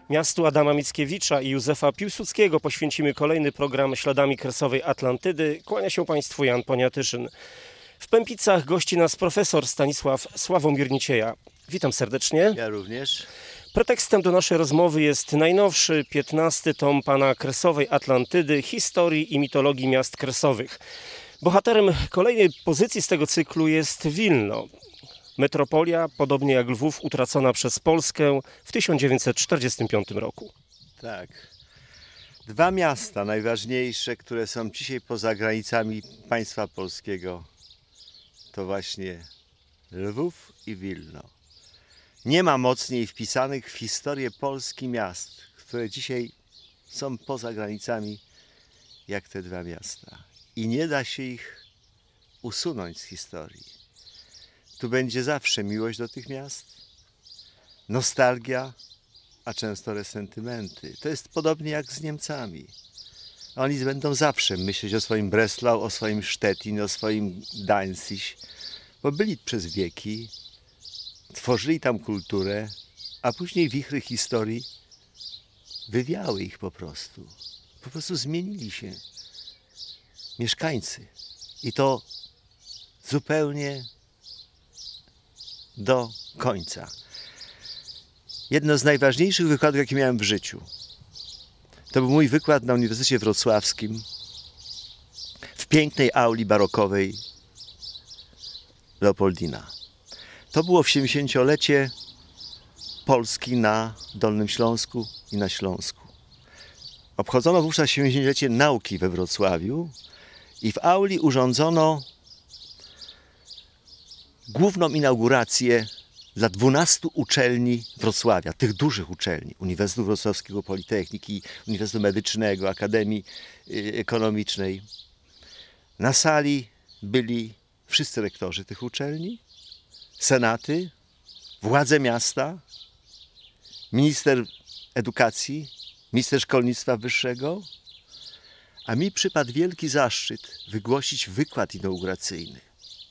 Miastu Adama Mickiewicza i Józefa Piłsudskiego poświęcimy kolejny program Śladami Kresowej Atlantydy. Kłania się Państwu Jan Poniatyszyn. W Pępicach gości nas profesor Stanisław Sławomir Nicieja. Witam serdecznie. Ja również. Pretekstem do naszej rozmowy jest najnowszy, 15. tom pana Kresowej Atlantydy, historii i mitologii miast kresowych. Bohaterem kolejnej pozycji z tego cyklu jest Wilno. Metropolia, podobnie jak Lwów, utracona przez Polskę w 1945 roku. Tak. Dwa miasta najważniejsze, które są dzisiaj poza granicami państwa polskiego, to właśnie Lwów i Wilno. Nie ma mocniej wpisanych w historię Polski miast, które dzisiaj są poza granicami, jak te dwa miasta. I nie da się ich usunąć z historii. Tu będzie zawsze miłość do tych miast, nostalgia, a często resentymenty. To jest podobnie jak z Niemcami. Oni będą zawsze myśleć o swoim Breslau, o swoim Stettin, o swoim Danzig, bo byli przez wieki, tworzyli tam kulturę, a później wichry historii wywiały ich po prostu. Po prostu zmienili się mieszkańcy. I to zupełnie do końca. Jedno z najważniejszych wykładów, jakie miałem w życiu, to był mój wykład na Uniwersytecie Wrocławskim w pięknej auli barokowej Leopoldina. To było w 70-lecie Polski na Dolnym Śląsku i na Śląsku. Obchodzono wówczas 70-lecie nauki we Wrocławiu i w auli urządzono główną inaugurację dla 12 uczelni Wrocławia, tych dużych uczelni, Uniwersytetu Wrocławskiego, Politechniki, Uniwersytetu Medycznego, Akademii Ekonomicznej. Na sali byli wszyscy rektorzy tych uczelni, senaty, władze miasta, minister edukacji, minister szkolnictwa wyższego, a mi przypadł wielki zaszczyt wygłosić wykład inauguracyjny.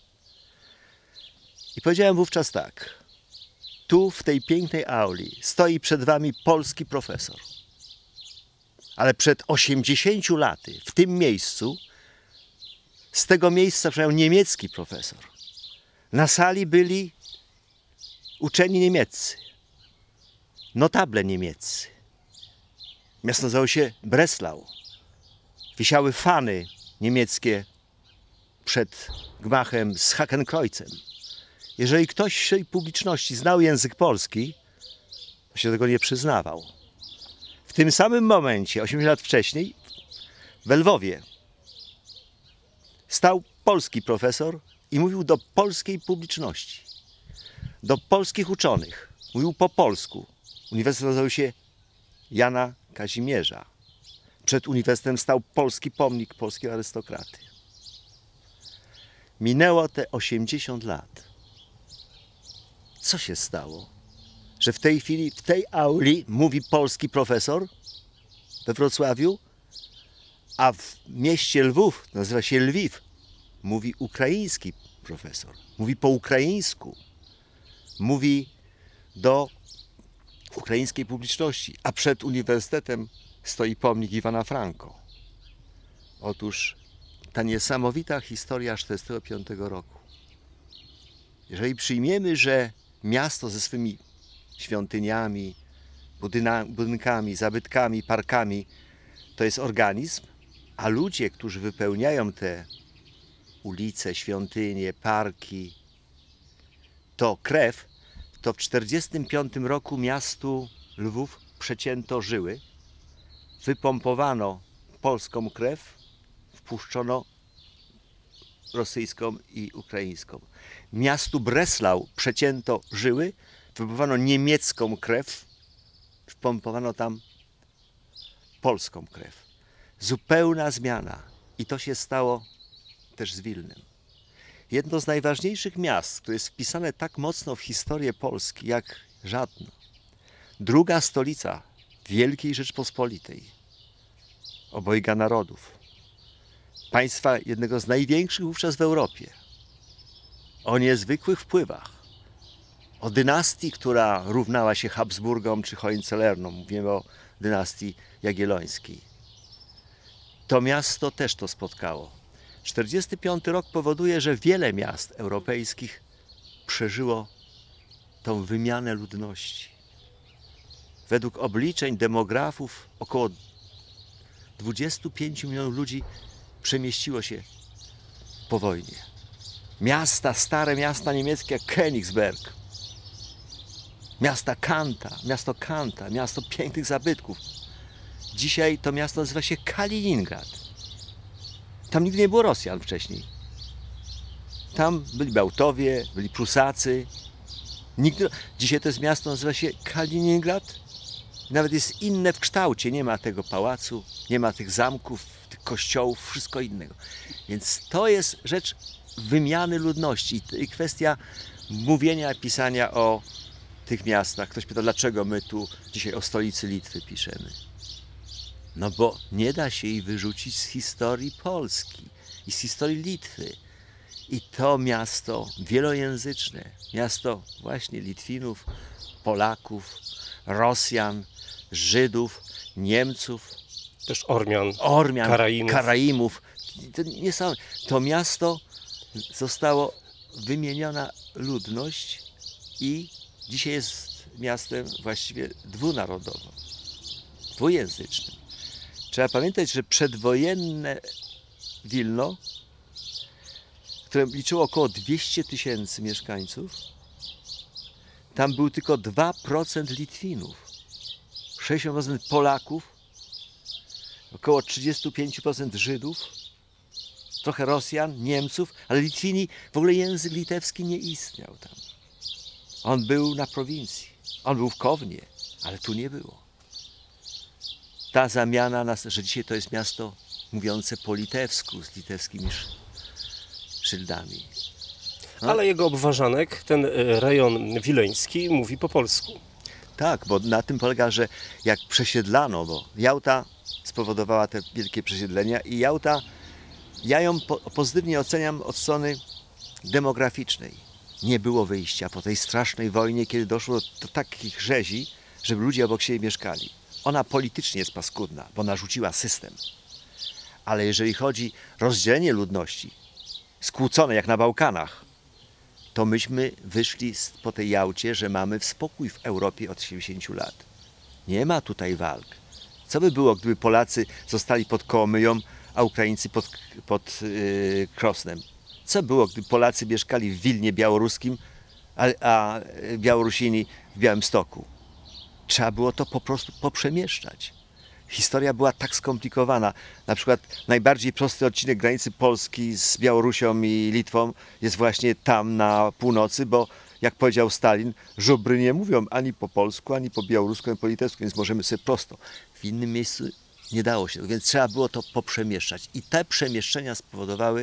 I powiedziałem wówczas tak: tu w tej pięknej auli stoi przed wami polski profesor, ale przed 80 laty w tym miejscu, z tego miejsca przyjechał niemiecki profesor. Na sali byli uczeni niemieccy, notable niemieccy. Miasto nazywało się Breslau. Wisiały fany niemieckie przed gmachem z Hakenkreuzem. Jeżeli ktoś w tej publiczności znał język polski, to się tego nie przyznawał. W tym samym momencie, 80 lat wcześniej, we Lwowie stał polski profesor i mówił do polskiej publiczności, do polskich uczonych. Mówił po polsku. Uniwersytet nazywał się Jana Kazimierza. Przed uniwersytetem stał polski pomnik polskiego arystokraty. Minęło te 80 lat. Co się stało, że w tej chwili, w tej auli mówi polski profesor we Wrocławiu, a w mieście Lwów, nazywa się Lwiw, mówi ukraiński profesor. Mówi po ukraińsku. Mówi do ukraińskiej publiczności, a przed uniwersytetem stoi pomnik Iwana Franko. Otóż ta niesamowita historia 1945 roku. Jeżeli przyjmiemy, że miasto ze swymi świątyniami, budynkami, zabytkami, parkami to jest organizm, a ludzie, którzy wypełniają te ulice, świątynie, parki, to krew, to w 1945 roku miastu Lwów przecięto żyły, wypompowano polską krew, wpuszczono rosyjską i ukraińską. Miastu Breslau przecięto żyły, wypompowano niemiecką krew, wpompowano tam polską krew. Zupełna zmiana. I to się stało też z Wilnem. Jedno z najważniejszych miast, które jest wpisane tak mocno w historię Polski jak żadno. Druga stolica Wielkiej Rzeczpospolitej, obojga narodów. Państwa jednego z największych wówczas w Europie. O niezwykłych wpływach. o dynastii, która równała się Habsburgom czy Hohenzollernom. Mówimy o dynastii jagiellońskiej. To miasto też to spotkało. 1945 rok powoduje, że wiele miast europejskich przeżyło tą wymianę ludności. Według obliczeń demografów około 25 milionów ludzi przemieściło się po wojnie. Miasta, stare miasta niemieckie jak Königsberg, miasto Kanta, miasto pięknych zabytków. Dzisiaj to miasto nazywa się Kaliningrad. Tam nigdy nie było Rosjan wcześniej. Tam byli Bałtowie, byli Prusacy. Dzisiaj to jest miasto, nazywa się Kaliningrad. Nawet jest inne w kształcie. Nie ma tego pałacu, nie ma tych zamków, tych kościołów, wszystko innego. Więc to jest rzecz wymiany ludności i kwestia mówienia, pisania o tych miastach. Ktoś pyta, dlaczego my tu dzisiaj o stolicy Litwy piszemy. No bo nie da się jej wyrzucić z historii Polski i z historii Litwy. I to miasto wielojęzyczne, miasto właśnie Litwinów, Polaków, Rosjan, Żydów, Niemców, Też Ormian, Karaimów. To miasto zostało wymieniona ludność i dzisiaj jest miastem właściwie dwunarodowym, dwujęzycznym. Trzeba pamiętać, że przedwojenne Wilno, które liczyło około 200 000 mieszkańców, tam był tylko 2% Litwinów, 60% Polaków, około 35% Żydów, trochę Rosjan, Niemców, ale Litwini, w ogóle język litewski nie istniał tam. On był na prowincji, on był w Kownie, ale tu nie było. Ta zamiana, że dzisiaj to jest miasto mówiące po litewsku, z litewskimi szyldami. No. Ale jego obważanek, ten rejon wileński, mówi po polsku. Tak, bo na tym polega, że jak przesiedlano, bo Jałta spowodowała te wielkie przesiedlenia i Jałta, ja ją pozytywnie oceniam od strony demograficznej. Nie było wyjścia po tej strasznej wojnie, kiedy doszło do takich rzezi, żeby ludzie obok siebie mieszkali. Ona politycznie jest paskudna, bo narzuciła system. Ale jeżeli chodzi o rozdzielenie ludności, skłócone jak na Bałkanach, to myśmy wyszli po tej Jałcie, że mamy spokój w Europie od 70 lat. Nie ma tutaj walk. Co by było, gdyby Polacy zostali pod Kołomyją, a Ukraińcy pod Krosnem? Co było, gdyby Polacy mieszkali w Wilnie białoruskim, a Białorusini w Białymstoku? Trzeba było to po prostu poprzemieszczać. Historia była tak skomplikowana. Na przykład najbardziej prosty odcinek granicy Polski z Białorusią i Litwą jest właśnie tam na północy, bo jak powiedział Stalin, żubry nie mówią ani po polsku, ani po białorusku, ani po litewsku, więc możemy sobie prosto. W innym miejscu nie dało się, więc trzeba było to poprzemieszczać. I te przemieszczenia spowodowały,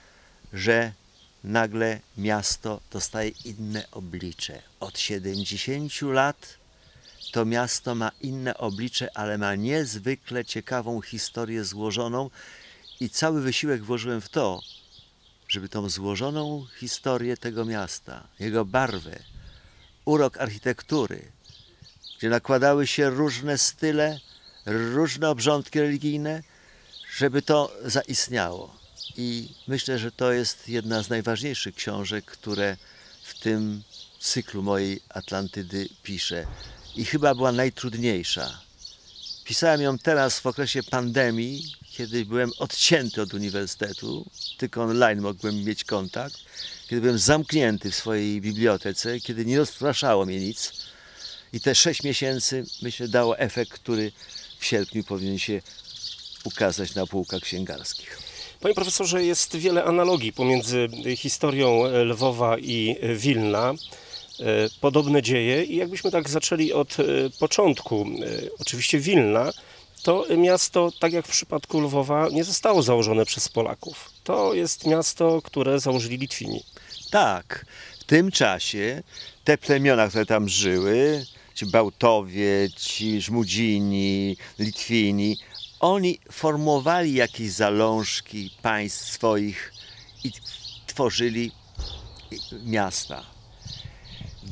że nagle miasto dostaje inne oblicze. Od 70 lat to miasto ma inne oblicze, ale ma niezwykle ciekawą historię złożoną i cały wysiłek włożyłem w to, żeby tą złożoną historię tego miasta, jego barwę, urok architektury, gdzie nakładały się różne style, różne obrządki religijne, żeby to zaistniało. I myślę, że to jest jedna z najważniejszych książek, które w tym cyklu mojej Atlantydy piszę. I chyba była najtrudniejsza. Pisałem ją teraz w okresie pandemii, kiedy byłem odcięty od uniwersytetu, tylko online mogłem mieć kontakt, kiedy byłem zamknięty w swojej bibliotece, kiedy nie rozpraszało mnie nic. I te 6 miesięcy, myślę, dało efekt, który w sierpniu powinien się ukazać na półkach księgarskich. Panie profesorze, jest wiele analogii pomiędzy historią Lwowa i Wilna. Podobne dzieje i jakbyśmy tak zaczęli od początku, oczywiście Wilna, to miasto, tak jak w przypadku Lwowa, nie zostało założone przez Polaków. To jest miasto, które założyli Litwini. Tak, w tym czasie te plemiona, które tam żyły, ci Bałtowie, ci Żmudzini, Litwini, oni formowali jakieś zalążki państw swoich i tworzyli miasta.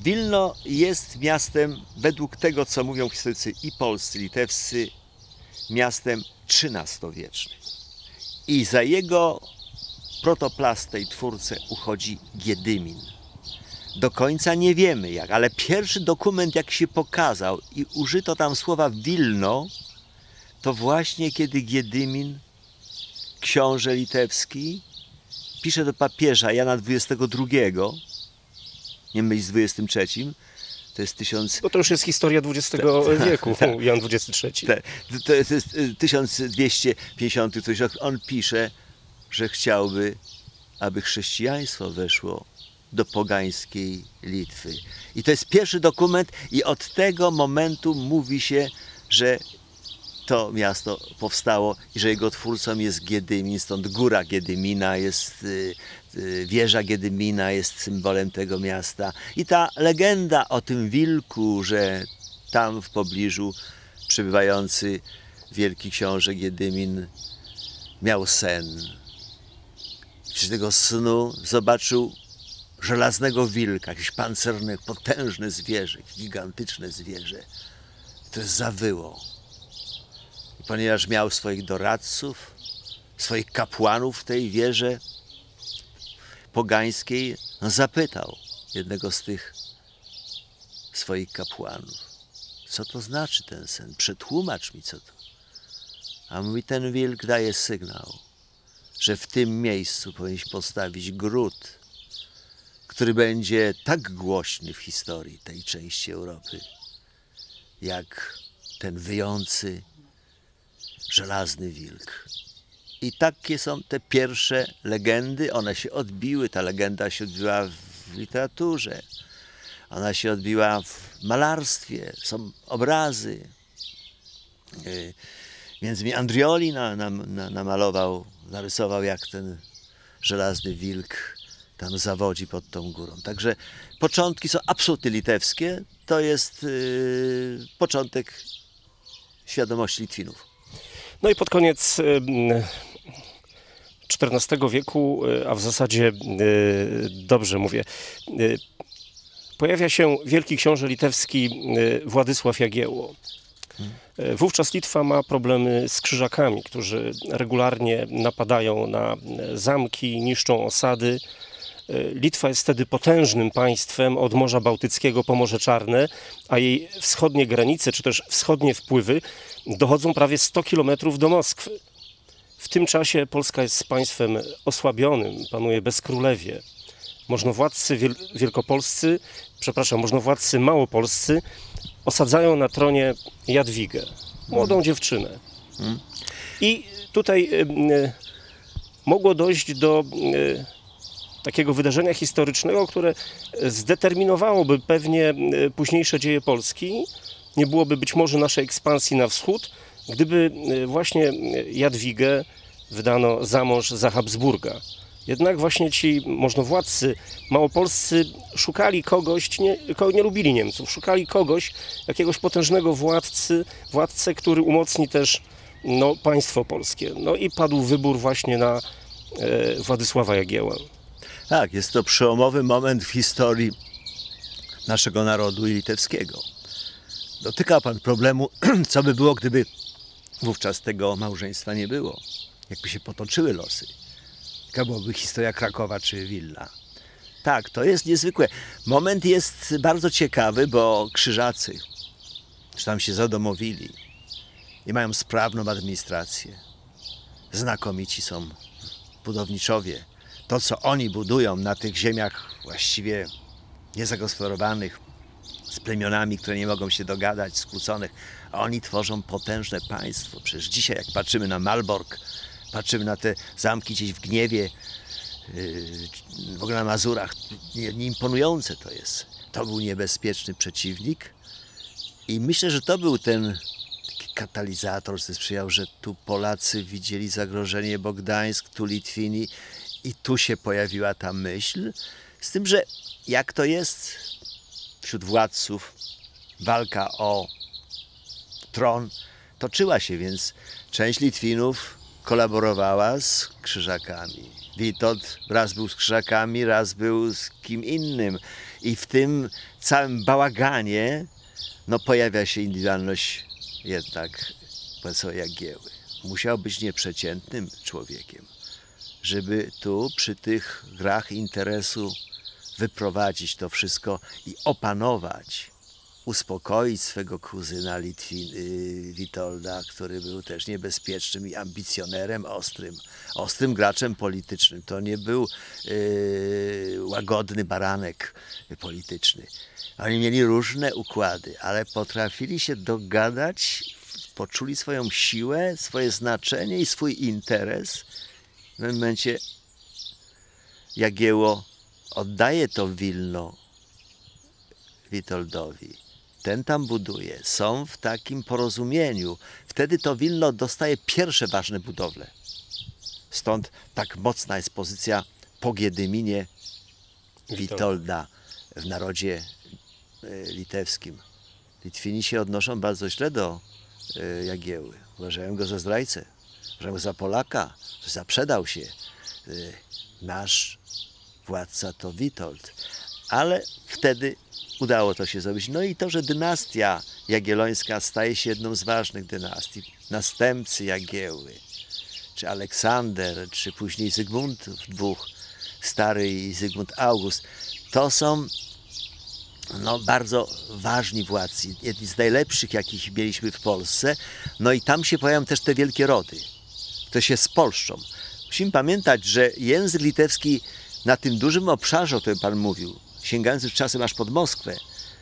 Wilno jest miastem, według tego, co mówią historycy i polscy, i litewscy, miastem XIII-wiecznym. I za jego protoplastę i twórcę uchodzi Giedymin. Do końca nie wiemy jak, ale pierwszy dokument jak się pokazał i użyto tam słowa Wilno, to właśnie kiedy Giedymin, książę litewski, pisze do papieża Jana XXII, nie mylić z 23, to jest 1000... Bo to już jest historia XX wieku, Jan XXIII. To jest 1250 coś rok. On pisze, że chciałby, aby chrześcijaństwo weszło do pogańskiej Litwy. I to jest pierwszy dokument i od tego momentu mówi się, że to miasto powstało i że jego twórcą jest Giedymin, stąd góra Giedymina jest, wieża Giedymina jest symbolem tego miasta. I ta legenda o tym wilku, że tam w pobliżu przebywający wielki książę Giedymin miał sen. Z tego snu zobaczył żelaznego wilka, jakieś pancerne, potężne zwierzę, gigantyczne zwierzę, które zawyło. I ponieważ miał swoich doradców, swoich kapłanów w tej wieży pogańskiej, on zapytał jednego z tych swoich kapłanów, co to znaczy ten sen? Przetłumacz mi, co to. A mówi, ten wilk daje sygnał, że w tym miejscu powinieneś postawić gród, który będzie tak głośny w historii tej części Europy, jak ten wyjący żelazny wilk. I takie są te pierwsze legendy, one się odbiły, ta legenda się odbiła w literaturze, ona się odbiła w malarstwie, są obrazy. Między innymi Andrioli namalował, narysował, jak ten żelazny wilk tam zawodzi pod tą górą. Także początki są absolutnie litewskie, to jest początek świadomości Litwinów. No i pod koniec XIV wieku, a w zasadzie, dobrze mówię, pojawia się wielki książę litewski Władysław Jagiełło. Wówczas Litwa ma problemy z Krzyżakami, którzy regularnie napadają na zamki, niszczą osady. Litwa jest wtedy potężnym państwem od Morza Bałtyckiego po Morze Czarne, a jej wschodnie granice, czy też wschodnie wpływy dochodzą prawie 100 kilometrów do Moskwy. W tym czasie Polska jest państwem osłabionym, panuje bezkrólewie. Możnowładcy wielkopolscy, możnowładcy małopolscy osadzają na tronie Jadwigę, młodą dziewczynę. I tutaj mogło dojść do takiego wydarzenia historycznego, które zdeterminowałoby pewnie późniejsze dzieje Polski. Nie byłoby być może naszej ekspansji na wschód, gdyby właśnie Jadwigę wydano za mąż za Habsburga. Jednak właśnie ci możnowładcy małopolscy szukali kogoś, nie lubili Niemców, szukali kogoś, jakiegoś potężnego władcę, który umocni też państwo polskie. No i padł wybór właśnie na Władysława Jagiełłę. Tak, jest to przełomowy moment w historii naszego narodu i litewskiego. Dotyka pan problemu, co by było, gdyby wówczas tego małżeństwa nie było. Jakby się potoczyły losy. Jaka byłaby historia Krakowa czy Wilna. Tak, to jest niezwykłe. Moment jest bardzo ciekawy, bo Krzyżacy już tam się zadomowili i mają sprawną administrację. Znakomici są budowniczowie. To, co oni budują na tych ziemiach właściwie niezagospodarowanych, z plemionami, które nie mogą się dogadać, skłóconych, a oni tworzą potężne państwo. Przecież dzisiaj, jak patrzymy na Malbork, patrzymy na te zamki gdzieś w Gniewie, w ogóle na Mazurach, nieimponujące to jest. To był niebezpieczny przeciwnik i myślę, że to był ten taki katalizator, który sprzyjał, że tu Polacy widzieli zagrożenie, bo Gdańsk, tu Litwini i tu się pojawiła ta myśl. Z tym, że jak to jest wśród władców, walka o tron toczyła się, więc część Litwinów kolaborowała z Krzyżakami. Witold raz był z Krzyżakami, raz był z kim innym. I w tym całym bałaganie no, pojawia się indywidualność jednak profesora Jagieły. Musiał być nieprzeciętnym człowiekiem, żeby tu przy tych grach interesu wyprowadzić to wszystko i opanować, uspokoić swego kuzyna Witolda, który był też niebezpiecznym i ambicjonerem, ostrym graczem politycznym. To nie był łagodny baranek polityczny. Oni mieli różne układy, ale potrafili się dogadać, poczuli swoją siłę, swoje znaczenie i swój interes. W pewnym momencie Jagiełło oddaje to Wilno Witoldowi. Ten tam buduje. Są w takim porozumieniu. Wtedy to Wilno dostaje pierwsze ważne budowle. Stąd tak mocna jest pozycja po Giedyminie Witolda w narodzie litewskim. Litwini się odnoszą bardzo źle do Jagiełły. Uważają go za zdrajcę. Uważają go za Polaka, że zaprzedał się. Nasz władca to Witold. Ale wtedy udało to się zrobić. No i to, że dynastia jagiellońska staje się jedną z ważnych dynastii. Następcy Jagiełły, czy Aleksander, czy później Zygmunt II, stary i Zygmunt August, to są no, bardzo ważni władcy, jedni z najlepszych, jakich mieliśmy w Polsce. No i tam się pojawiają też te wielkie rody, które się spolszczą. Musimy pamiętać, że język litewski na tym dużym obszarze, o którym Pan mówił, sięgający czasem aż pod Moskwę,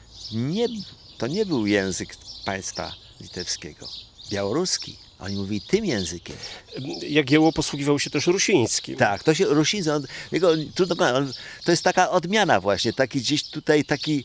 to nie był język państwa litewskiego, białoruski. Oni mówili tym językiem. Jagiełło posługiwał się też rusińskim. Tak, to się rusiński, to jest taka odmiana właśnie, taki gdzieś tutaj taki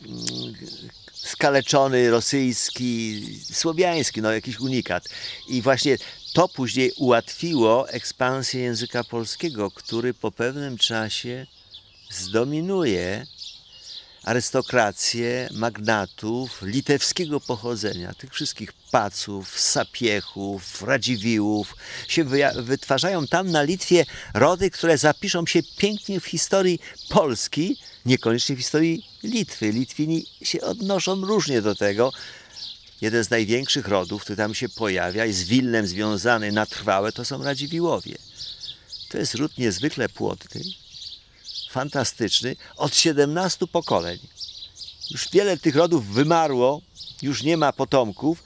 skaleczony, rosyjski, słowiański, no jakiś unikat. I właśnie to później ułatwiło ekspansję języka polskiego, który po pewnym czasie zdominuje arystokrację magnatów litewskiego pochodzenia, tych wszystkich Paców, Sapiechów, Radziwiłłów. Się wytwarzają tam na Litwie rody, które zapiszą się pięknie w historii Polski, niekoniecznie w historii Litwy. Litwini się odnoszą różnie do tego. Jeden z największych rodów, który tam się pojawia i z Wilnem związany na trwałe, to są Radziwiłłowie. To jest ród niezwykle płodny, fantastyczny, od 17 pokoleń. Już wiele tych rodów wymarło, już nie ma potomków,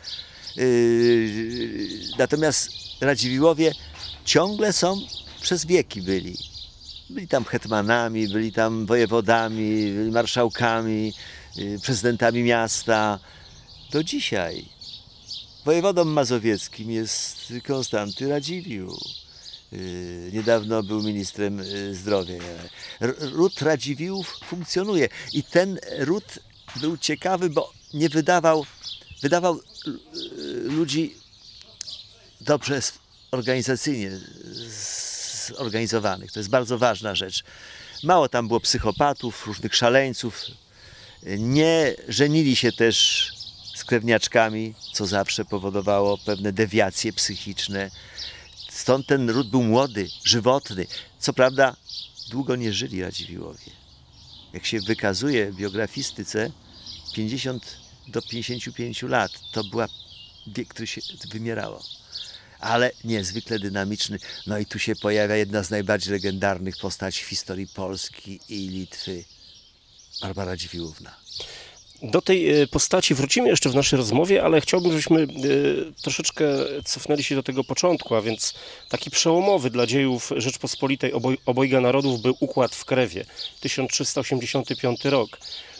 natomiast Radziwiłłowie ciągle są, przez wieki byli. Byli tam hetmanami, byli tam wojewodami, byli marszałkami, prezydentami miasta. Do dzisiaj wojewodą mazowieckim jest Konstanty Radziwiłł. Niedawno był ministrem zdrowia. Ród Radziwiłłów funkcjonuje i ten ród był ciekawy, bo nie wydawał ludzi dobrze organizacyjnie zorganizowanych. To jest bardzo ważna rzecz. Mało tam było psychopatów, różnych szaleńców. Nie żenili się też z krewniaczkami, co zawsze powodowało pewne dewiacje psychiczne. Stąd ten ród był młody, żywotny. Co prawda długo nie żyli Radziwiłłowie. Jak się wykazuje w biografistyce, 50 do 55 lat to była wiek, który się wymierało. Ale niezwykle dynamiczny. No i tu się pojawia jedna z najbardziej legendarnych postaci w historii Polski i Litwy, Barbara Radziwiłłówna. Do tej postaci wrócimy jeszcze w naszej rozmowie, ale chciałbym, żebyśmy troszeczkę cofnęli się do tego początku, a więc taki przełomowy dla dziejów Rzeczpospolitej obojga narodów był układ w Krewie, 1385 rok.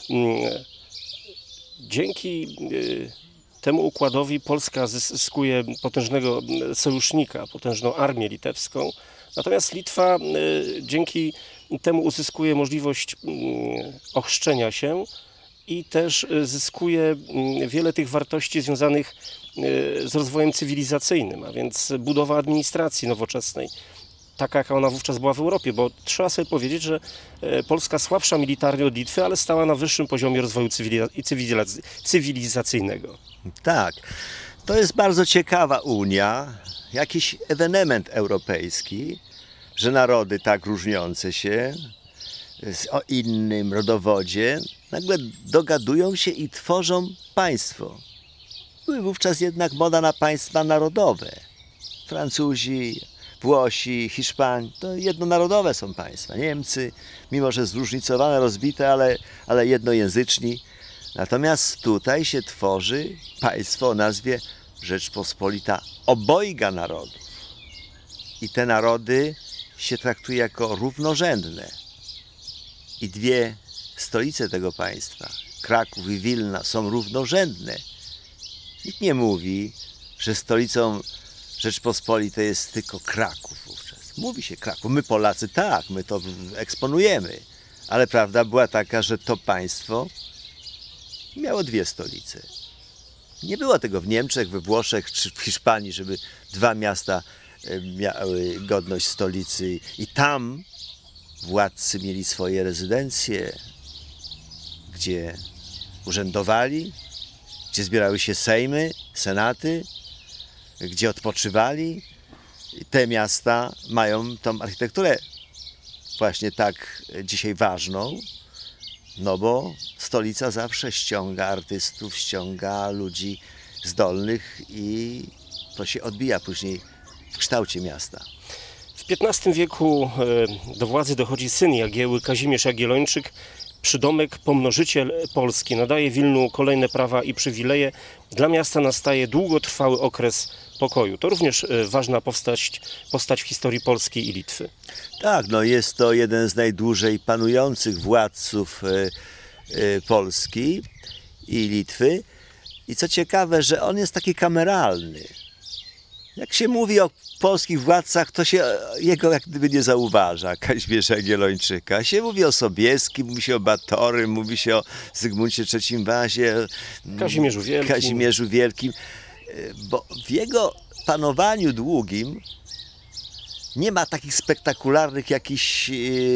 Dzięki temu układowi Polska zyskuje potężnego sojusznika, potężną armię litewską, natomiast Litwa dzięki temu uzyskuje możliwość ochrzczenia się i też zyskuje wiele tych wartości związanych z rozwojem cywilizacyjnym, a więc budowa administracji nowoczesnej, taka jaka ona wówczas była w Europie, bo trzeba sobie powiedzieć, że Polska słabsza militarnie od Litwy, ale stała na wyższym poziomie rozwoju cywilizacyjnego. Tak, to jest bardzo ciekawa Unia, jakiś ewenement europejski, że narody tak różniące się o innym rodowodzie nagle dogadują się i tworzą państwo. Były wówczas jednak moda na państwa narodowe. Francuzi, Włosi, Hiszpanie, to jednonarodowe są państwa. Niemcy, mimo że zróżnicowane, rozbite, ale jednojęzyczni. Natomiast tutaj się tworzy państwo o nazwie Rzeczpospolita obojga narodów. I te narody się traktuje jako równorzędne. I dwie stolice tego państwa, Kraków i Wilna, są równorzędne. Nikt nie mówi, że stolicą Rzeczpospolitej jest tylko Kraków wówczas. Mówi się Kraków. My Polacy tak, my to eksponujemy. Ale prawda była taka, że to państwo miało dwie stolice. Nie było tego w Niemczech, we Włoszech czy w Hiszpanii, żeby dwa miasta miały godność stolicy i tam władcy mieli swoje rezydencje, gdzie urzędowali, gdzie zbierały się sejmy, senaty, gdzie odpoczywali. I te miasta mają tą architekturę właśnie tak dzisiaj ważną, no bo stolica zawsze ściąga artystów, ściąga ludzi zdolnych i to się odbija później w kształcie miasta. W XV wieku do władzy dochodzi syn Jagieły, Kazimierz Jagiellończyk, przydomek pomnożyciel Polski. Nadaje Wilnu kolejne prawa i przywileje. Dla miasta nastaje długotrwały okres pokoju. To również ważna postać w historii Polski i Litwy. Tak, no jest to jeden z najdłużej panujących władców Polski i Litwy. I co ciekawe, że on jest taki kameralny. Jak się mówi o polskich władcach, to się jego jak gdyby nie zauważa, Kazimierza Jagiellończyka. Się mówi o Sobieskim, mówi się o Batorym, mówi się o Zygmuncie III Wazie, Kazimierzu Wielkim. Bo w jego panowaniu długim nie ma takich spektakularnych jakichś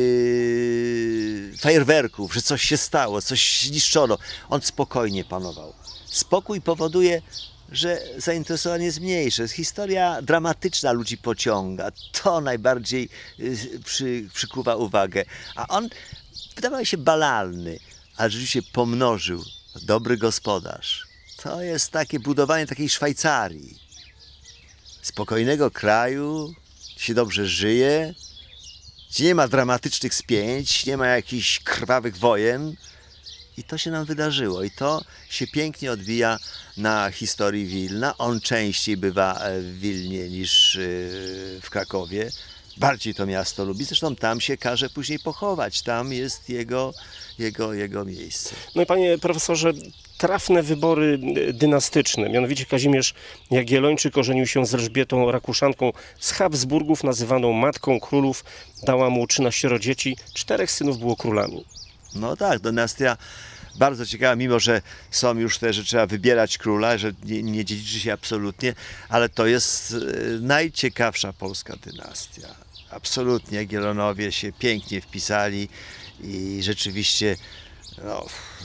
fajerwerków, że coś się stało, coś zniszczono. On spokojnie panował. Spokój powoduje, że zainteresowanie jest mniejsze. Historia dramatyczna ludzi pociąga. To najbardziej przykuwa uwagę. A on wydawał się banalny, ale rzeczywiście pomnożył. Dobry gospodarz. To jest takie budowanie takiej Szwajcarii. Spokojnego kraju, gdzie się dobrze żyje, gdzie nie ma dramatycznych spięć, nie ma jakichś krwawych wojen. I to się nam wydarzyło i to się pięknie odbija na historii Wilna. On częściej bywa w Wilnie niż w Krakowie. Bardziej to miasto lubi. Zresztą tam się każe później pochować. Tam jest jego miejsce. No i panie profesorze, trafne wybory dynastyczne. Mianowicie Kazimierz Jagiellończyk ożenił się z Elżbietą Rakuszanką z Habsburgów, nazywaną matką królów. Dała mu 13 dzieci. 4 synów było królami. No tak, dynastia bardzo ciekawa, mimo że są już te, że trzeba wybierać króla, że nie dziedziczy się absolutnie, ale to jest najciekawsza polska dynastia. Absolutnie Jagiellonowie się pięknie wpisali i rzeczywiście no,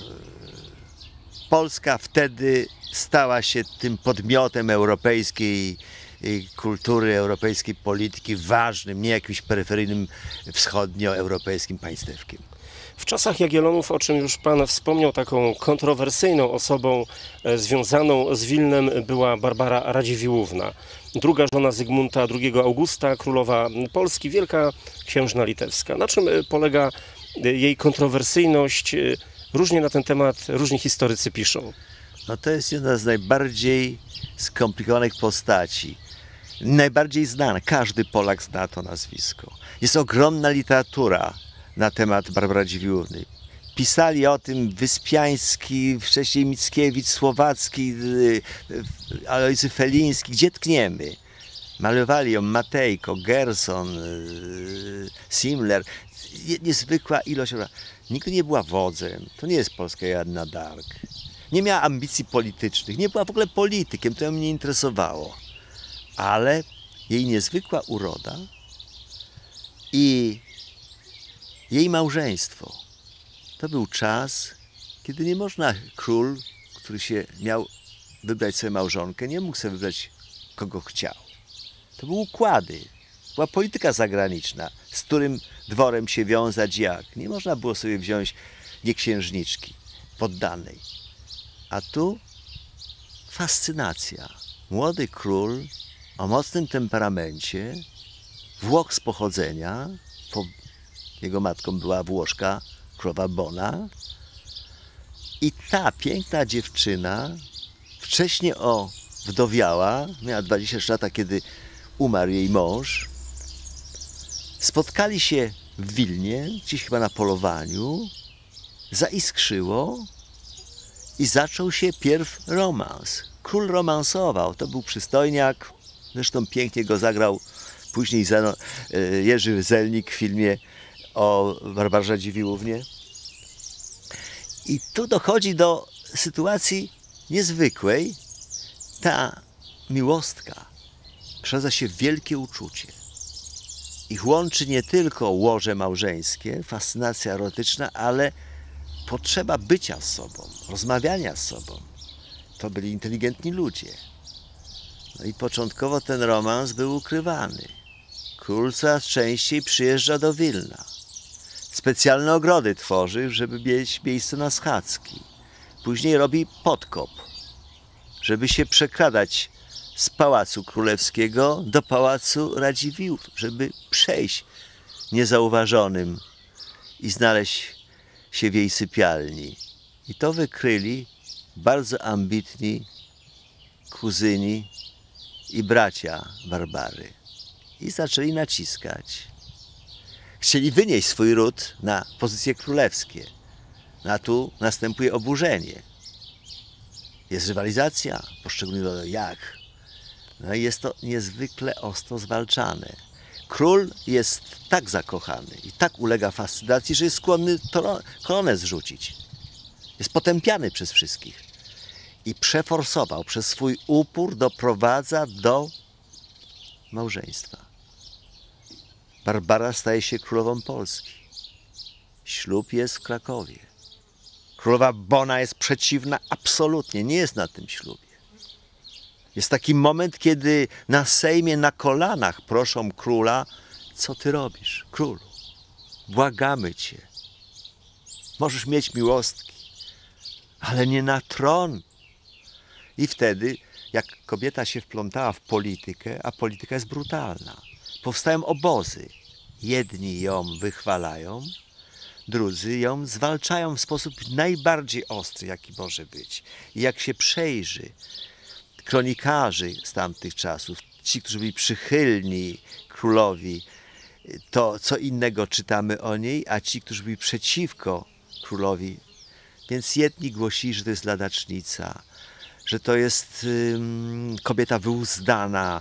Polska wtedy stała się tym podmiotem europejskiej kultury, europejskiej polityki ważnym, nie jakimś peryferyjnym wschodnioeuropejskim państewkiem. W czasach Jagiellonów, o czym już pan wspomniał, taką kontrowersyjną osobą związaną z Wilnem była Barbara Radziwiłłówna, druga żona Zygmunta II Augusta, królowa Polski, wielka księżna litewska. Na czym polega jej kontrowersyjność? Różnie na ten temat różni historycy piszą. No to jest jedna z najbardziej skomplikowanych postaci. Najbardziej znana. Każdy Polak zna to nazwisko. Jest ogromna literatura na temat Barbary Radziwiłłówny. Pisali o tym Wyspiański, wcześniej Mickiewicz, Słowacki, Alojzy Feliński, gdzie tkniemy. Malowali ją Matejko, Gerson, Simler. Niezwykła ilość. Nigdy nie była wodzem. To nie jest polska Joanna d'Arc. Nie miała ambicji politycznych. Nie była w ogóle politykiem. To ją nie interesowało. Ale jej niezwykła uroda i jej małżeństwo. To był czas, kiedy nie można, król, który się miał wybrać sobie małżonkę, nie mógł sobie wybrać kogo chciał. To były układy. Była polityka zagraniczna, z którym dworem się wiązać jak. Nie można było sobie wziąć nieksiężniczki poddanej. A tu fascynacja. Młody król o mocnym temperamencie, Włoch z pochodzenia, jego matką była Włoszka, królowa Bona. I ta piękna dziewczyna wcześnie wdowiała, miała 23 lata, kiedy umarł jej mąż. Spotkali się w Wilnie, gdzieś chyba na polowaniu, zaiskrzyło i zaczął się pierw romans. Król romansował, to był przystojniak, zresztą pięknie go zagrał później Jerzy Zelnik w filmie o Barbarze Dziwiłównie. I tu dochodzi do sytuacji niezwykłej. Ta miłostka przeradza się w wielkie uczucie. Ich łączy nie tylko łoże małżeńskie, fascynacja erotyczna, ale potrzeba bycia z sobą, rozmawiania z sobą. To byli inteligentni ludzie. No i początkowo ten romans był ukrywany. Król coraz częściej przyjeżdża do Wilna. Specjalne ogrody tworzy, żeby mieć miejsce na schadzki. Później robi podkop, żeby się przekradać z Pałacu Królewskiego do Pałacu Radziwiłłów, żeby przejść niezauważonym i znaleźć się w jej sypialni. I to wykryli bardzo ambitni kuzyni i bracia Barbary. I zaczęli naciskać. Chcieli wynieść swój ród na pozycje królewskie. A tu następuje oburzenie. Jest rywalizacja poszczególnych, jak? No i jest to niezwykle ostro zwalczane. Król jest tak zakochany i tak ulega fascynacji, że jest skłonny koronę zrzucić. Jest potępiany przez wszystkich. I przeforsował, przez swój upór doprowadza do małżeństwa. Barbara staje się królową Polski. Ślub jest w Krakowie. Królowa Bona jest przeciwna absolutnie, nie jest na tym ślubie. Jest taki moment, kiedy na Sejmie na kolanach proszą króla: co ty robisz, królu? Błagamy cię. Możesz mieć miłostki, ale nie na tron. I wtedy, jak kobieta się wplątała w politykę, a polityka jest brutalna, powstają obozy. Jedni ją wychwalają, drudzy ją zwalczają w sposób najbardziej ostry, jaki może być. I jak się przejrzy kronikarzy z tamtych czasów, ci, którzy byli przychylni królowi, to co innego czytamy o niej, a ci, którzy byli przeciwko królowi. Więc jedni głosili, że to jest ladacznica, że to jest kobieta wyuzdana,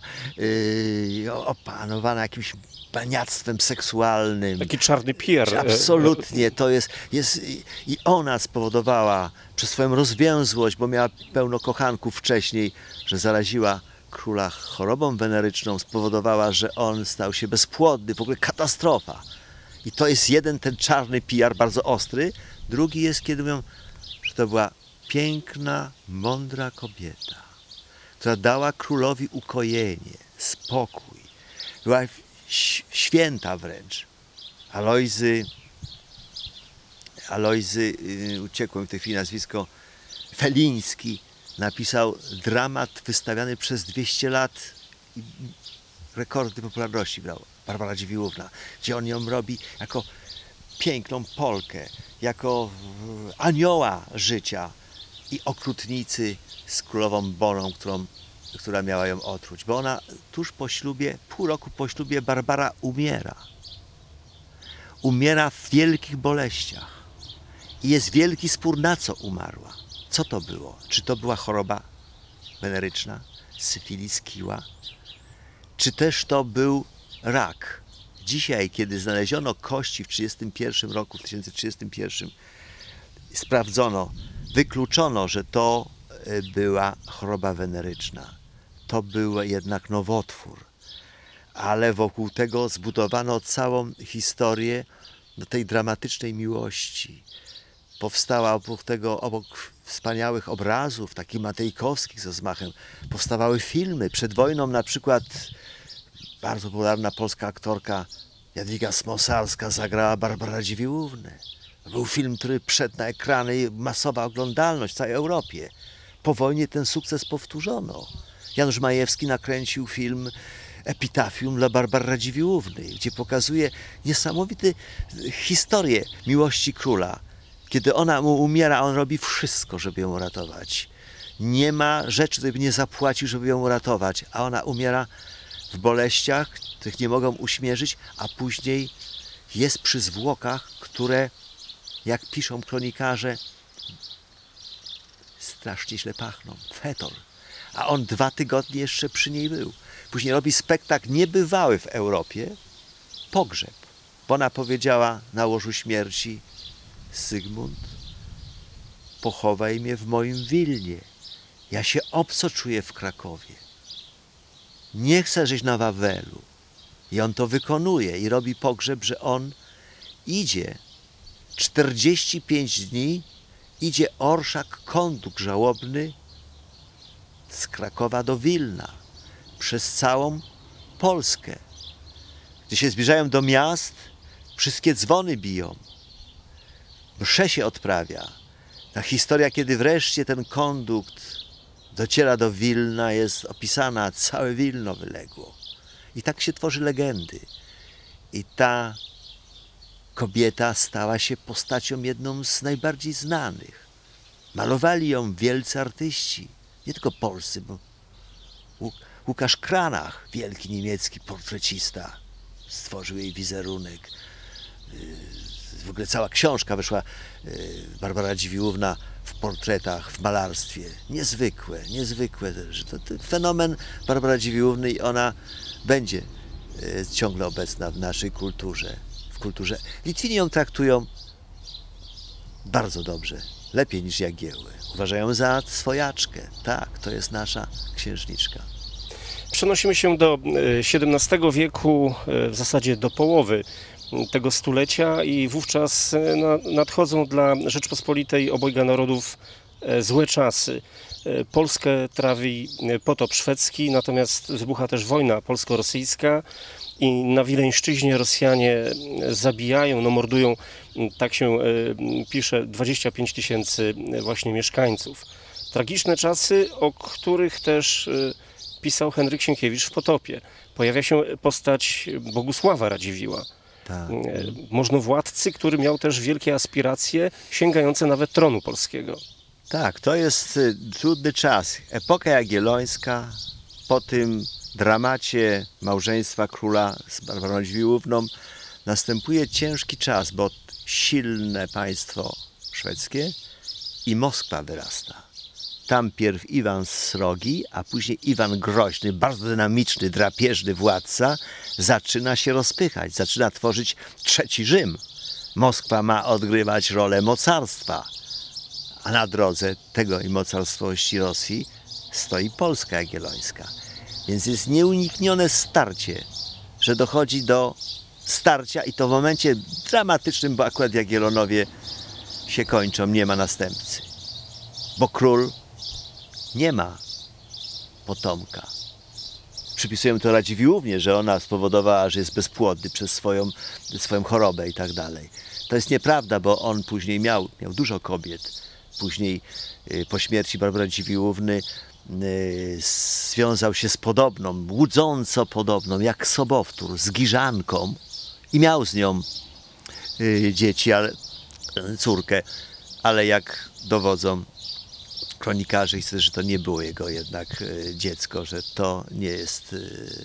opanowana jakimś baniactwem seksualnym. Taki czarny PR. Absolutnie, to jest i ona spowodowała przez swoją rozwiązłość, bo miała pełno kochanków wcześniej, że zaraziła króla chorobą weneryczną, spowodowała, że on stał się bezpłodny, w ogóle katastrofa. I to jest jeden, ten czarny PR, bardzo ostry. Drugi jest, kiedy mówią, że to była piękna, mądra kobieta, która dała królowi ukojenie, spokój. Była święta wręcz. Alojzy, uciekło mi w tej chwili nazwisko, Feliński napisał dramat wystawiany przez 200 lat i rekordy popularności brał. Barbara Dziwiłówna, gdzie on ją robi jako piękną Polkę, jako anioła życia i okrutnicy z królową Boną, która miała ją otruć. Bo ona tuż po ślubie, pół roku po ślubie, Barbara umiera. Umiera w wielkich boleściach. I jest wielki spór, na co umarła. Co to było? Czy to była choroba weneryczna, syfilis, kiła? Czy też to był rak? Dzisiaj, kiedy znaleziono kości w 1931 roku, w 1031, sprawdzono, wykluczono, że to była choroba weneryczna. To był jednak nowotwór. Ale wokół tego zbudowano całą historię do tej dramatycznej miłości. Powstała obok wspaniałych obrazów, takich matejkowskich z rozmachem, powstawały filmy. Przed wojną na przykład bardzo popularna polska aktorka Jadwiga Smosarska zagrała Barbarę Dziwiłównę. To był film, który wszedł na ekrany, masowa oglądalność w całej Europie. Po wojnie ten sukces powtórzono. Janusz Majewski nakręcił film Epitafium dla Barbary Radziwiłłówny, gdzie pokazuje niesamowitą historię miłości króla. Kiedy ona mu umiera, on robi wszystko, żeby ją uratować. Nie ma rzeczy, której by nie zapłacił, żeby ją uratować, a ona umiera w boleściach, których nie mogą uśmierzyć, a później jest przy zwłokach, które, jak piszą kronikarze, strasznie źle pachną. Fetor. A on 2 tygodnie jeszcze przy niej był. Później robi spektakl niebywały w Europie, Pogrzeb. Bo ona powiedziała na łożu śmierci: Zygmunt, pochowaj mnie w moim Wilnie. Ja się obco czuję w Krakowie. Nie chcę żyć na Wawelu. I on to wykonuje i robi pogrzeb, że on idzie 45 dni, idzie orszak, konduk żałobny z Krakowa do Wilna, przez całą Polskę. Gdy się zbliżają do miast, wszystkie dzwony biją. Msze się odprawia. Ta historia, kiedy wreszcie ten kondukt dociera do Wilna, jest opisana, całe Wilno wyległo. I tak się tworzy legendy. I ta kobieta stała się postacią jedną z najbardziej znanych. Malowali ją wielcy artyści, nie tylko polscy, bo Łukasz Kranach, wielki niemiecki portrecista, stworzył jej wizerunek. W ogóle cała książka wyszła, Barbara Dziwiłówna w portretach, w malarstwie. Niezwykłe, niezwykłe. To fenomen Barbara Dziwiłówny i ona będzie ciągle obecna w naszej kulturze. W kulturze. Litwini ją traktują bardzo dobrze, lepiej niż Jagiełłę. Uważają za swojaczkę. Tak, to jest nasza księżniczka. Przenosimy się do XVII wieku, w zasadzie do połowy tego stulecia i wówczas nadchodzą dla Rzeczpospolitej obojga narodów złe czasy. Polskę trawi potop szwedzki, natomiast wybucha też wojna polsko-rosyjska i na Wileńszczyźnie Rosjanie zabijają, mordują, tak się pisze, 25 000 właśnie mieszkańców. Tragiczne czasy, o których też pisał Henryk Sienkiewicz w Potopie. Pojawia się postać Bogusława Radziwiłła. Tak. Możnowładcy, który miał też wielkie aspiracje, sięgające nawet tronu polskiego. Tak, to jest trudny czas. Epoka jagiellońska, po tym dramacie małżeństwa króla z Barbarą Dziwiłówną następuje ciężki czas, bo silne państwo szwedzkie i Moskwa wyrasta. Tam pierw Iwan Srogi, a później Iwan Groźny, bardzo dynamiczny, drapieżny władca, zaczyna się rozpychać, zaczyna tworzyć trzeci Rzym. Moskwa ma odgrywać rolę mocarstwa, a na drodze tego i mocarstwości Rosji stoi Polska Jagiellońska. Więc jest nieuniknione starcie, że dochodzi do starcia i to w momencie dramatycznym, bo akurat Jagiellonowie się kończą, nie ma następcy. Bo król nie ma potomka. Przypisują to Radziwiłłównie, że ona spowodowała, że jest bezpłodny przez swoją chorobę i tak dalej. To jest nieprawda, bo on później miał dużo kobiet. Później po śmierci Barbary Dziwiłłówny związał się z podobną, łudząco podobną, jak sobowtór, z Giżanką i miał z nią dzieci, córkę, ale jak dowodzą kronikarze, i że to nie było jego jednak dziecko, że to nie jest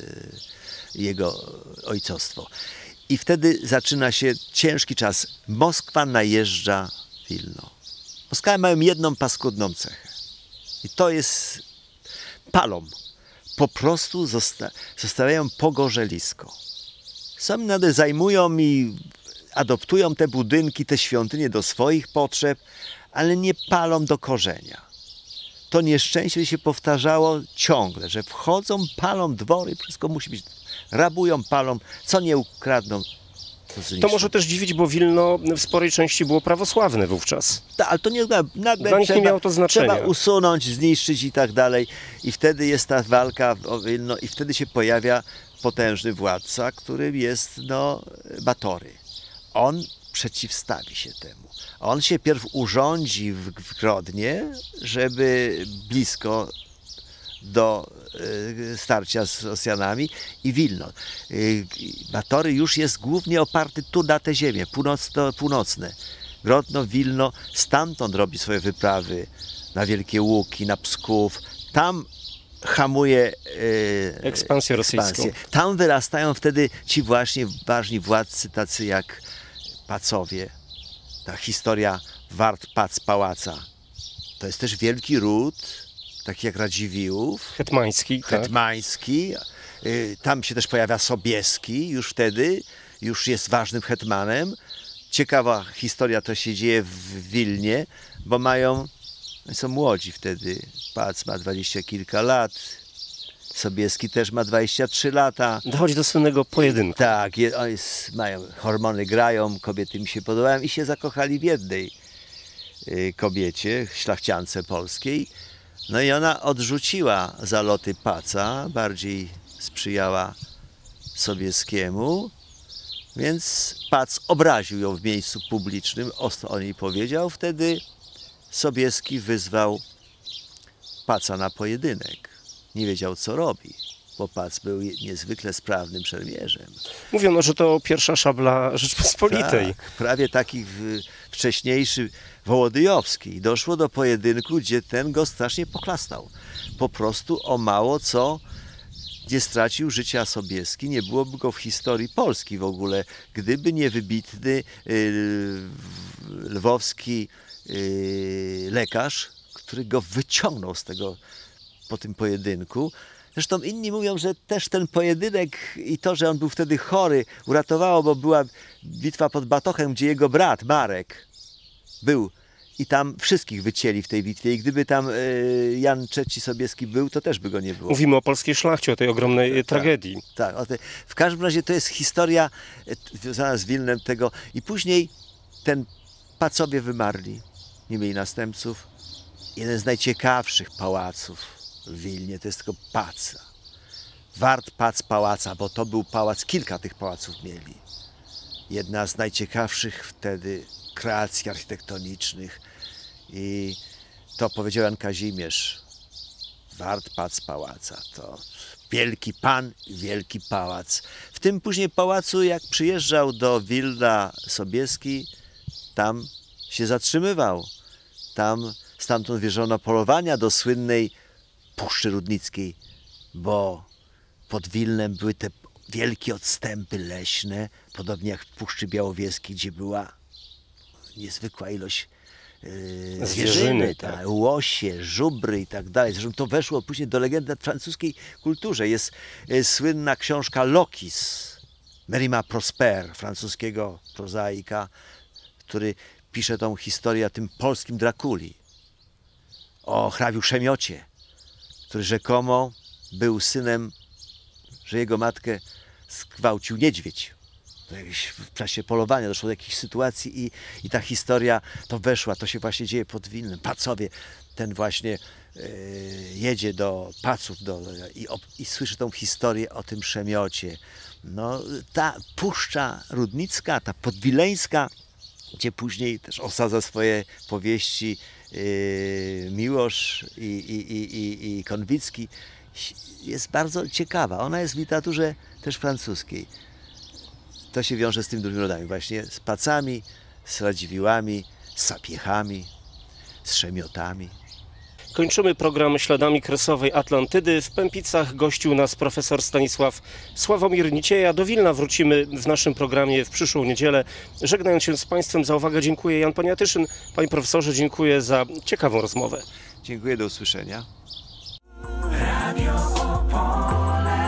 jego ojcostwo. I wtedy zaczyna się ciężki czas. Moskwa najeżdża Wilno. Moskale mają jedną paskudną cechę. I to jest palą. Po prostu zostawiają pogorzelisko. Sami nawet zajmują i adoptują te budynki, te świątynie do swoich potrzeb, ale nie palą do korzenia. To nieszczęście się powtarzało ciągle, że wchodzą, palą dwory, wszystko musi być, rabują, palą, co nie ukradną. To może też dziwić, bo Wilno w sporej części było prawosławne wówczas. Tak, ale to nie, nagle dla nich nie miało to znaczenia. Trzeba usunąć, zniszczyć i tak dalej. I wtedy jest ta walka o Wilno i wtedy się pojawia potężny władca, którym jest Batory. On przeciwstawi się temu. On się pierw urządzi w Grodnie, żeby blisko do starcia z Rosjanami i Wilno. Batory już jest głównie oparty tu na te ziemie północne. Grodno, Wilno, stamtąd robi swoje wyprawy na Wielkie Łuki, na Psków. Tam hamuje ekspansję rosyjską. Tam wyrastają wtedy ci właśnie ważni władcy, tacy jak Pacowie. Ta historia Wart-Pac-Pałaca. To jest też wielki ród, taki jak Radziwiłłów. Hetmański. Hetmański. Tam się też pojawia Sobieski już wtedy. Już jest ważnym hetmanem. Ciekawa historia to się dzieje w Wilnie, bo są młodzi wtedy. Pac ma 20 kilka lat. Sobieski też ma 23 lata. Dochodzi do słynnego pojedynku. Tak, mają, hormony grają, kobiety mi się podobają i się zakochali w jednej kobiecie, szlachciance polskiej. No i ona odrzuciła zaloty Paca, bardziej sprzyjała Sobieskiemu, więc Pac obraził ją w miejscu publicznym, ostro o niej powiedział. Wtedy Sobieski wyzwał Paca na pojedynek. Nie wiedział, co robi, bo Pac był niezwykle sprawnym szermierzem. Mówiono, że to pierwsza szabla Rzeczpospolitej. Tak, prawie taki wcześniejszy Wołodyjowski. Doszło do pojedynku, gdzie ten go strasznie poklasnął. Po prostu o mało co nie stracił życia Sobieski, nie byłoby go w historii Polski w ogóle, gdyby nie wybitny lwowski lekarz, który go wyciągnął z tego po tym pojedynku. Zresztą inni mówią, że też ten pojedynek i to, że on był wtedy chory, uratowało, bo była bitwa pod Batochem, gdzie jego brat Marek był i tam wszystkich wycięli w tej bitwie i gdyby tam Jan III Sobieski był, to też by go nie było. Mówimy o polskiej szlachcie, o tej ogromnej tragedii. Tak. W każdym razie to jest historia związana z Wilnem tego i później Pacowie wymarli, nie mieli następców. Jeden z najciekawszych pałaców w Wilnie to jest tylko Paca. Wart-Pac-Pałaca, bo to był pałac, kilka tych pałaców mieli. Jedna z najciekawszych wtedy kreacji architektonicznych i to powiedział Jan Kazimierz. Wart-Pac-Pałaca to wielki pan i wielki pałac. W tym później pałacu, jak przyjeżdżał do Wilna Sobieski, tam się zatrzymywał. Stamtąd wierzono polowania do słynnej Puszczy Rudnickiej, bo pod Wilnem były te wielkie odstępy leśne, podobnie jak w Puszczy Białowieskiej, gdzie była niezwykła ilość zwierzyny, tak. Łosie, żubry i tak dalej. Zresztą to weszło później do legendy w francuskiej kulturze. Jest słynna książka Lokis, Merima Prosper, francuskiego prozaika, który pisze tą historię o tym polskim Drakuli, o hrabiu Szemiocie, który rzekomo był synem, że jego matkę zgwałcił niedźwiedź. W czasie polowania doszło do jakiejś sytuacji i ta historia to weszła, to się właśnie dzieje pod Wilnem. Pacowie, ten właśnie jedzie do Paców i słyszy tą historię o tym Szemiocie. No, ta Puszcza Rudnicka, ta podwileńska, gdzie później też osadza swoje powieści Miłosz i Konwicki, jest bardzo ciekawa. Ona jest w literaturze też francuskiej. To się wiąże z tymi dużymi rodami, właśnie z Pacami, z Radziwiłłami, z Sapiechami, z Szemiotami. Kończymy program Śladami Kresowej Atlantydy. W Pępicach gościł nas profesor Stanisław Sławomir Nicieja. Do Wilna wrócimy w naszym programie w przyszłą niedzielę. Żegnając się z Państwem, za uwagę dziękuję Jan Poniatyszyn. Panie profesorze, dziękuję za ciekawą rozmowę. Dziękuję, do usłyszenia. Radio Opole.